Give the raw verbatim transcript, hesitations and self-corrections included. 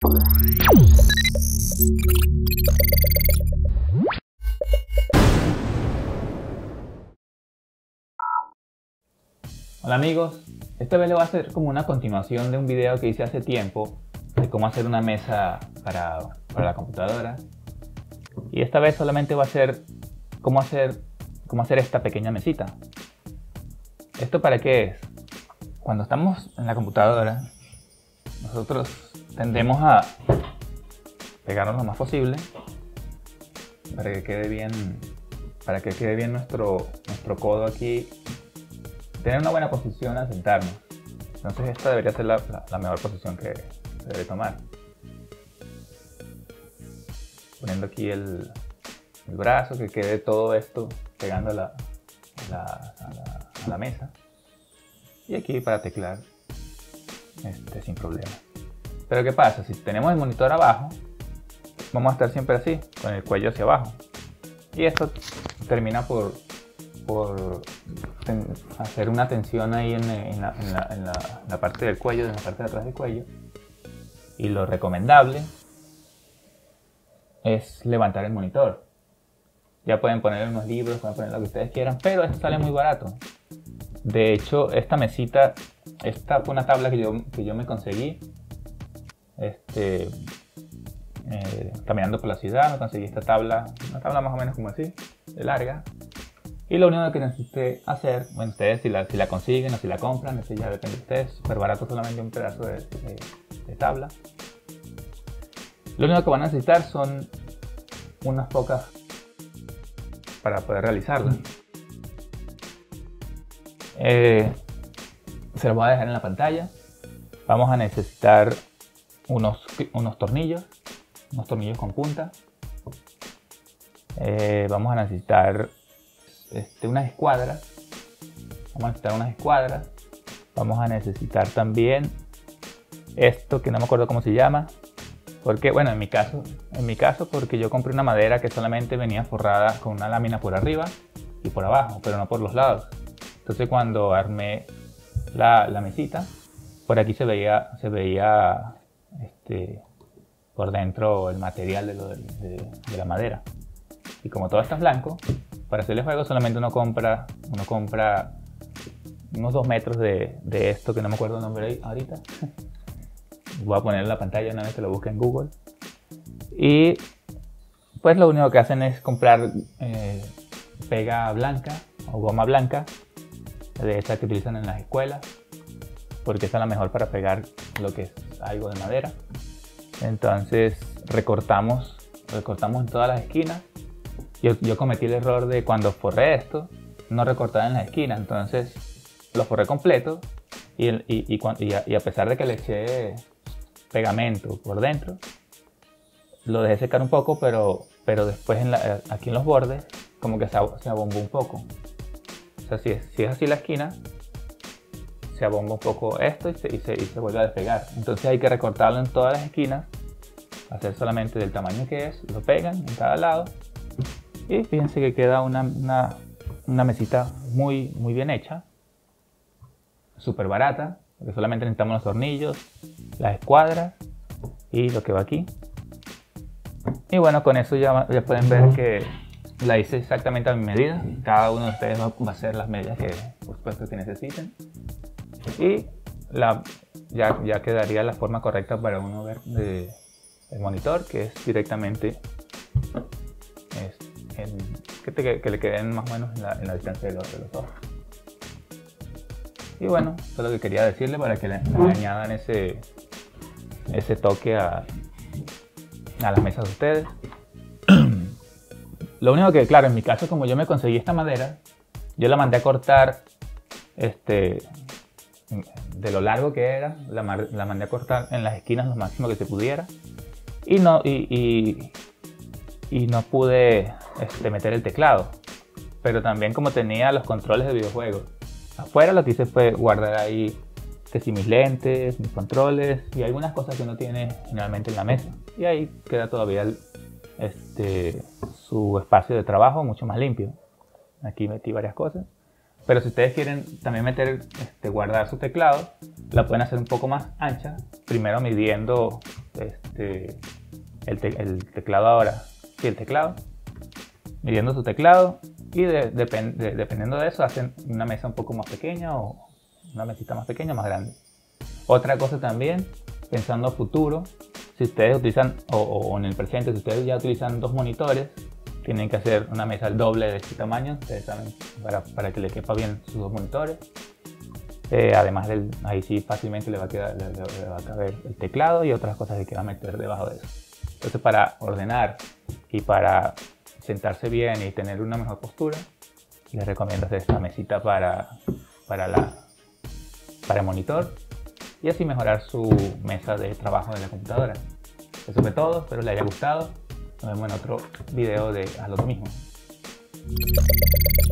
Hola amigos, esta vez le voy a hacer como una continuación de un video que hice hace tiempo de cómo hacer una mesa para, para la computadora. Y esta vez solamente va a ser cómo hacer, cómo hacer esta pequeña mesita. ¿Esto para qué es? Cuando estamos en la computadora, nosotros tendemos a pegarnos lo más posible para que quede bien, para que quede bien nuestro, nuestro codo aquí. Tener una buena posición al sentarnos. Entonces esta debería ser la, la, la mejor posición que se debe tomar. Poniendo aquí el, el brazo, que quede todo esto pegando a la, la, a la, a la mesa. Y aquí para teclar este, sin problema. Pero ¿qué pasa? Si tenemos el monitor abajo, vamos a estar siempre así, con el cuello hacia abajo. Y esto termina por... por hacer una tensión ahí en, en, la, en, la, en, la, en la parte del cuello, en la parte de atrás del cuello. Y lo recomendable es levantar el monitor. Ya pueden poner unos libros, pueden poner lo que ustedes quieran, pero esto sale muy barato. De hecho, esta mesita, esta fue una tabla que yo, que yo me conseguí este, eh, caminando por la ciudad. Me conseguí esta tabla, una tabla más o menos como así, de larga. Y lo único que necesité hacer, bueno, ustedes si la, si la consiguen o si la compran, eso ya depende de ustedes, súper barato, solamente un pedazo de, de, de tabla. Lo único que van a necesitar son unas pocas para poder realizarla. Eh, se los voy a dejar en la pantalla. Vamos a necesitar unos, unos tornillos, unos tornillos con punta. Eh, vamos a necesitar Este, unas escuadras, vamos a necesitar unas escuadras, vamos a necesitar también esto que no me acuerdo cómo se llama, porque bueno, en mi caso, en mi caso porque yo compré una madera que solamente venía forrada con una lámina por arriba y por abajo, pero no por los lados. Entonces cuando armé la, la mesita, por aquí se veía, se veía este, por dentro el material de, lo de, de, de la madera. Y como todo está blanco, para hacer el juego solamente uno compra, uno compra unos dos metros de, de esto que no me acuerdo el nombre ahorita. Voy a poner en la pantalla una vez que lo busque en Google. Y pues lo único que hacen es comprar eh, pega blanca o goma blanca, de esa que utilizan en las escuelas, porque esa es la mejor para pegar lo que es algo de madera. Entonces recortamos, recortamos en todas las esquinas. Yo, yo cometí el error de cuando forré esto, no recortar en la esquina, entonces lo forré completo y, y, y, y, a, y a pesar de que le eché pegamento por dentro, lo dejé secar un poco, pero, pero después en la, aquí en los bordes como que se, se abombó un poco. O sea, si es, si es así la esquina, se abomba un poco esto y se, y, se, y se vuelve a despegar. Entonces hay que recortarlo en todas las esquinas, hacer solamente del tamaño que es, lo pegan en cada lado. Y fíjense que queda una, una, una mesita muy, muy bien hecha, súper barata, porque solamente necesitamos los tornillos, las escuadras y lo que va aquí. Y bueno, con eso ya, ya pueden ver que la hice exactamente a mi medida. Cada uno de ustedes va a hacer las medidas que por supuesto que necesiten. Y la, ya, ya quedaría la forma correcta para uno ver de, el monitor, que es directamente... Es, En, que, te, que le queden más o menos en la, en la distancia de los, de los ojos. Y bueno, eso es lo que quería decirle para que le, le añadan ese, ese toque a, a las mesas de ustedes. Lo único que, claro, en mi caso, como yo me conseguí esta madera, yo la mandé a cortar este, de lo largo que era, la, la mandé a cortar en las esquinas lo máximo que se pudiera. Y no, y, y, y no pude este, meter el teclado, pero también como tenía los controles de videojuegos afuera, lo que hice fue guardar ahí que si mis lentes, mis controles y algunas cosas que uno tiene generalmente en la mesa, y ahí queda todavía el, este, su espacio de trabajo mucho más limpio. Aquí metí varias cosas, Pero si ustedes quieren también meter, este, guardar su teclado, la pueden hacer un poco más ancha, primero midiendo este, el, te el teclado ahora, sí, el teclado, midiendo su teclado, y de, de, de, dependiendo de eso hacen una mesa un poco más pequeña o una mesita más pequeña o más grande. Otra cosa también, pensando a futuro, si ustedes utilizan, o, o en el presente, si ustedes ya utilizan dos monitores, tienen que hacer una mesa al doble de este tamaño, ustedes saben, para, para que le quepa bien sus dos monitores. Eh, además, del, ahí sí fácilmente le va, a quedar, le, le va a caber el teclado y otras cosas que va a meter debajo de eso. Entonces, para ordenar y para sentarse bien y tener una mejor postura, les recomiendo hacer esta mesita para, para, la, para el monitor y así mejorar su mesa de trabajo de la computadora. Eso fue todo, espero les haya gustado. Nos vemos en otro video de Haz lo mismo.